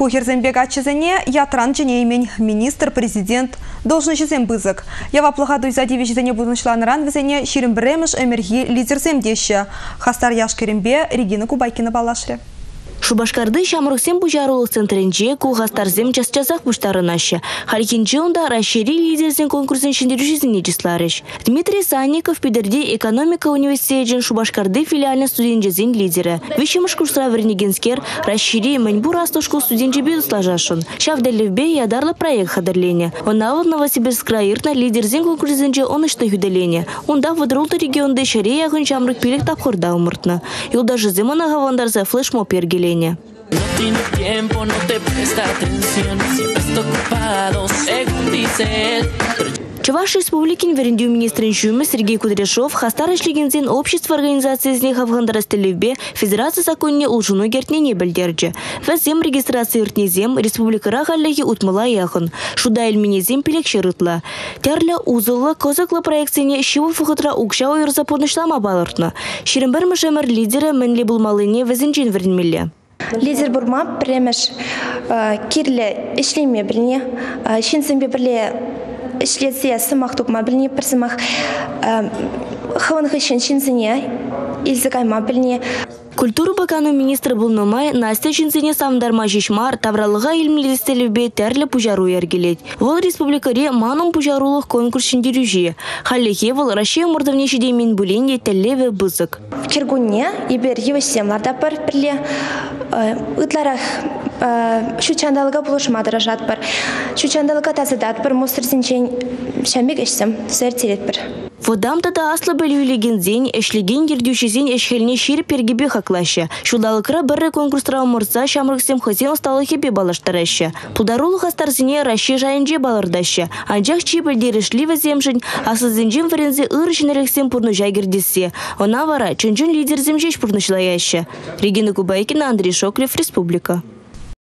Кухерзенбек атчызене ятран женеймен министр, президент должностьзем бызык. Яваплыға дуйзади вежезене будынышланыран везене ширин біреміш өмірге лидерзем деші. Хастар яшкерімбе Регина Кубайкина балашры. Шубашкарды шамруксем пужарулық центрінже кулғастарзем час-часақ пуштарынашы. Халькинче онда расшири лидерзен конкурсын шендерушізіне жисларыш. Дмитрий Санников пидерде экономика университетін Шубашкарды филиальный студентжезен лидері. Вишемыш курсра вернегенскер расшири мәнбур астушку студентже беду сложашын. Шавдалевбе ядарлы проект хадырлене. Онавыл Новосибирск райырна лидерзен конкурсынже онышты хүделене. Онда выдрулты регионды шаре яғын шамрык пилік тапқырда умыртны. Юлда жызымына ғавандарза флешмоб ергелене. No tiene tiempo, no te presta atención, siempre está ocupado, según dice él. Чуваш республикин верендю министрин Жюме Сергей Кудряшов хастар ишлигензен общество организациясіне хавгандарастылевбе Федерация законне улжуну гертнене білдерджі. Вәзем регистрация иртнезем республикара ғаллеге утмыла яғын. Шуда эльменезем пелек шырытла. Терлі узылы козықлы проекцияне шивы фуғытра укша ойырза поднышлама балыртны. Ширінбір мүшемір лидері мінлі бұлмалыне вәзінжен вернмелі. Лидер бурма премеш кирле ишлеме біліне, шинсенбе бірле ишлетсе сымақ тұпма біліне, бір сымақ хыванғы шинсене илзігайма біліне. Культуру бакану министр был номай Настя Чинсене самдарма жишмар тавралыға илмлестелебе тәрлі пужару ергелет. Вол республикаре манум пужарулық конкурс шендерюжи. Халлехе вол Россия мұрдавнешеде мен бүленде тәллеве бұзық. Киргунне ебер евесемларда бір бірле ұтларах шучандалыға бұлышмадыра жат бір. Шучандалыға тазыдат бір мұстырсенчен шәмбек ішсім сәртерет бір. Водамда да аслы бөлюлеген зен, эшлеген ердюшезен эшхеліне шер пергебе хаклашы. Шудалықыра бірі конкурстыра умырса шамрыксем хызен усталы хепе балаштарашы. Пударулы хастарзіне Россия жайынже балырдашы. Анжақ чепілдері земжін, асызенжен варензе ұрышынерексен пұрны жайгердесе. Она вара чынжын лидерзем жеш пұрнышлаяшы. Регина Кубайкина, Андрей Шоклев, Республика.